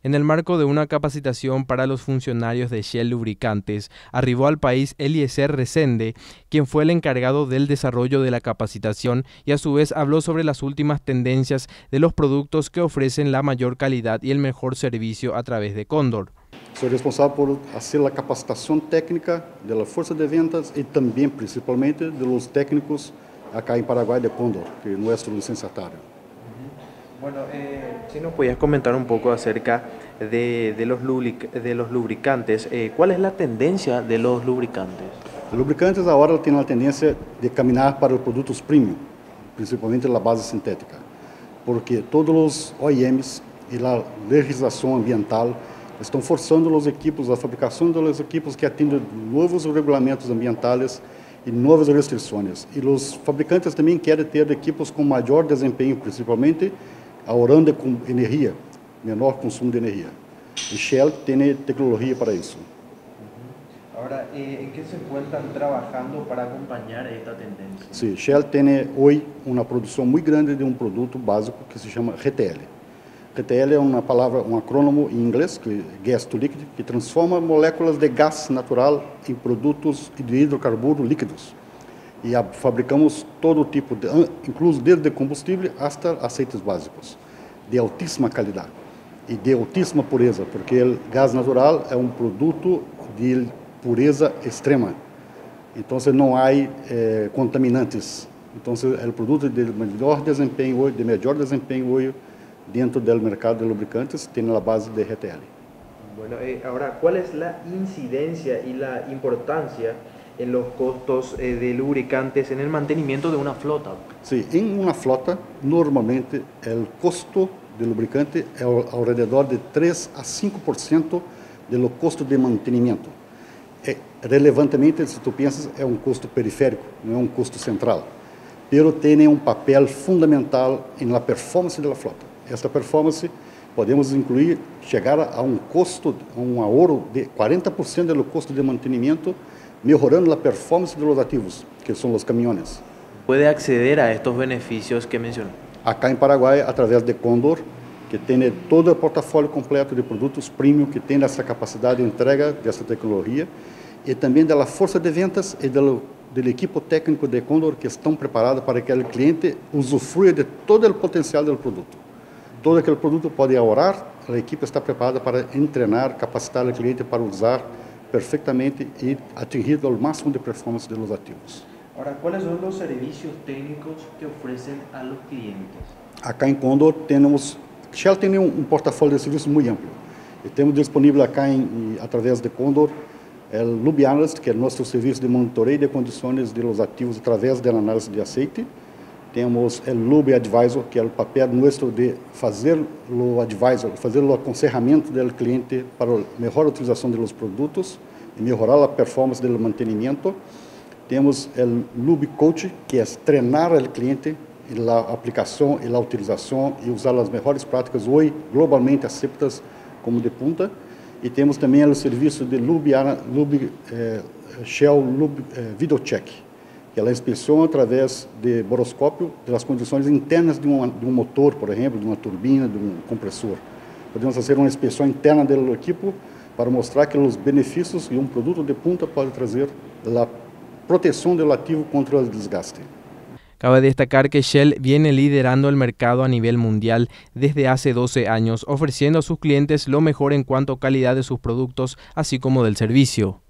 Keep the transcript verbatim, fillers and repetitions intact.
En el marco de una capacitación para los funcionarios de Shell Lubricantes, arribó al país Eliezer Resende, quien fue el encargado del desarrollo de la capacitación y a su vez habló sobre las últimas tendencias de los productos que ofrecen la mayor calidad y el mejor servicio a través de Cóndor. Soy responsable por hacer la capacitación técnica de la fuerza de ventas y también principalmente de los técnicos acá en Paraguay de Cóndor, que es nuestro licenciatario. Bueno, eh, si nos podías comentar un poco acerca de, de, los, lubric de los lubricantes, eh, ¿cuál es la tendencia de los lubricantes? Los lubricantes ahora tienen la tendencia de caminar para los productos premium, principalmente la base sintética, porque todos los O E Ms y la legislación ambiental estão forçando os equipos, a fabricação dos equipos que atendem novos regulamentos ambientais e novas restrições. E os fabricantes também querem ter equipos com maior desempenho, principalmente ahorrando com energia, menor consumo de energia. E Shell tem tecnologia para isso. Agora, ¿en qué se encuentran trabajando para acompañar esta tendencia? Sim, Shell tem hoje uma produção muito grande de um produto básico que se chama R T L. R T L é uma palavra, um acrônimo em inglês, que é Gas to Liquid, que transforma moléculas de gás natural em produtos de hidrocarburo líquidos. E a, fabricamos todo tipo, de, incluso desde combustível até aceites básicos, de altíssima qualidade e de altíssima pureza, porque o gás natural é um produto de pureza extrema. Então, não há eh, contaminantes. Então, é o produto de melhor desempenho hoje, de melhor desempenho hoje, dentro del mercado de lubricantes, tiene la base de R T L. Bueno, eh, ahora, ¿cuál es la incidencia y la importancia en los costos eh, de lubricantes en el mantenimiento de una flota? Sí, en una flota, normalmente, el costo de lubricante es alrededor de tres a cinco por ciento de los costos de mantenimiento. Eh, relevantemente, si tú piensas, es un costo periférico, no es un costo central, pero tiene un papel fundamental en la performance de la flota. Esta performance podemos incluir, chegar a um custo, a um ahorro de quarenta por cento do custo de mantenimento, melhorando a performance dos ativos, que são os caminhões. Pode acceder a estes benefícios que mencionou? Acá em Paraguai, através de Cóndor, que tem todo o portfólio completo de produtos premium, que tem essa capacidade de entrega dessa tecnologia, e também da força de ventas e do, do equipo técnico de Cóndor, que estão preparados para que o cliente usufrua de todo o potencial do produto. Todo aquele produto pode ahorrar, a equipe está preparada para entrenar, capacitar o cliente para usar perfeitamente e atingir o máximo de performance dos ativos. Agora, quais são os serviços técnicos que oferecem a los clientes? Acá em Cóndor temos, Shell tem um, um portfólio de serviços muito amplo. E temos disponível acá, em, através de Cóndor, o Lube Analyst, que é nosso serviço de monitoreio de condições dos ativos através da análise de aceite. Temos o Lube Advisor, que é o papel nosso de fazer o advisor, fazer o aconselhamento do cliente para a melhor utilização dos produtos e melhorar a performance do mantenimento. Temos o Lube Coach, que é treinar o cliente na aplicação e na utilização e usar as melhores práticas hoje globalmente aceitas como de punta. E temos também o serviço de Lube, Lube eh, Shell Lube eh, Video Check, que é a inspeção através de boroscópio das condições internas de um, de um motor, por exemplo, de uma turbina, de um compressor. Podemos fazer uma inspeção interna do equipo para mostrar que os benefícios de um produto de punta pode trazer a proteção do ativo contra o desgaste. Cabe destacar que Shell viene liderando el mercado a nivel mundial desde hace doce años, ofreciendo a sus clientes lo mejor en cuanto a calidad de sus productos, así como del servicio.